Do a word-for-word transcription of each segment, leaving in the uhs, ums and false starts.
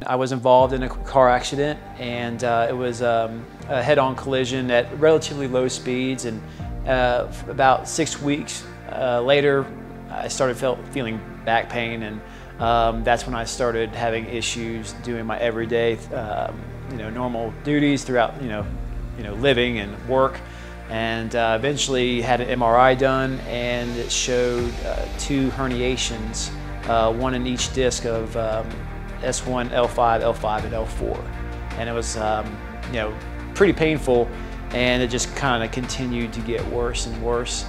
I was involved in a car accident, and uh, it was um, a head-on collision at relatively low speeds, and uh, about six weeks uh, later I started felt, feeling back pain, and um, that's when I started having issues doing my everyday um, you know, normal duties throughout you know, you know, living and work. And uh, eventually had an M R I done, and it showed uh, two herniations, uh, one in each disc of um, S one, L five, L five, and L four. And it was um, you know, pretty painful, and it just kind of continued to get worse and worse.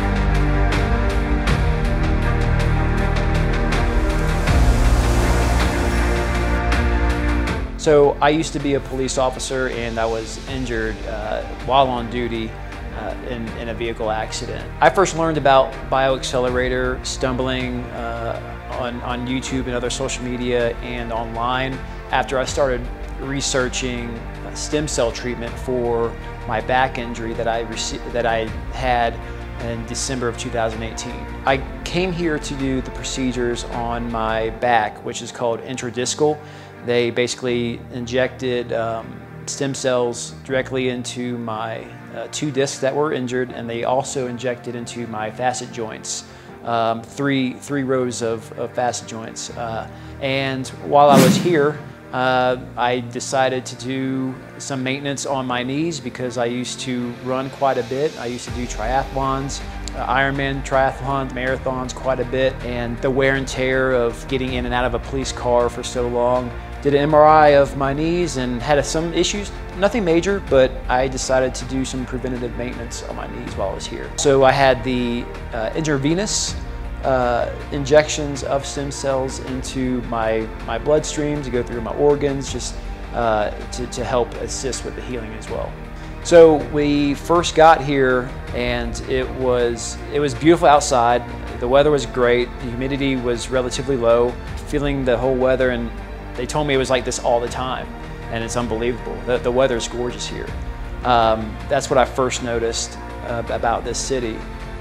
So I used to be a police officer, and I was injured uh, while on duty uh, in, in a vehicle accident. I first learned about BioXcellerator stumbling uh, on, on YouTube and other social media and online after I started researching stem cell treatment for my back injury that I, received, that I had in December of two thousand eighteen. I came here to do the procedures on my back, which is called intradiscal. They basically injected um, stem cells directly into my uh, two discs that were injured, and they also injected into my facet joints, um, three, three rows of, of facet joints. Uh, and while I was here, uh, I decided to do some maintenance on my knees because I used to run quite a bit. I used to do triathlons, uh, Ironman triathlons, marathons quite a bit, and the wear and tear of getting in and out of a police car for so long. Did an M R I of my knees and had some issues, nothing major, but I decided to do some preventative maintenance on my knees while I was here. So I had the uh, intravenous uh, injections of stem cells into my, my bloodstream to go through my organs, just uh, to, to help assist with the healing as well. So we first got here, and it was, it was beautiful outside. The weather was great, the humidity was relatively low, feeling the whole weather, and they told me it was like this all the time, and it's unbelievable. The, the weather is gorgeous here. Um, that's what I first noticed uh, about this city.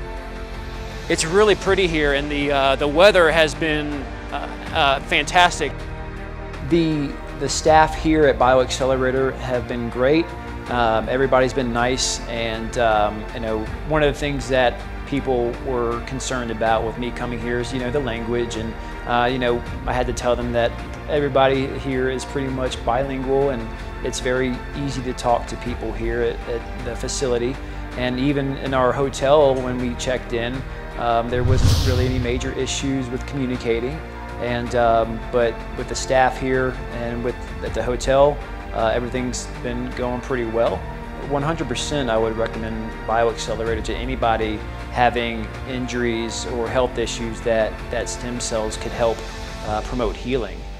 It's really pretty here, and the, uh, the weather has been uh, uh, fantastic. The, the staff here at BioXcellerator have been great. Um, everybody's been nice, and um, you know, one of the things that people were concerned about with me coming here is, you know, the language, and uh, you know, I had to tell them that everybody here is pretty much bilingual, and it's very easy to talk to people here at, at the facility. And even in our hotel, when we checked in, um, there wasn't really any major issues with communicating. And um, but with the staff here and with at the hotel, uh, everything's been going pretty well. one hundred percent I would recommend BioXcellerator to anybody having injuries or health issues that, that stem cells could help uh, promote healing.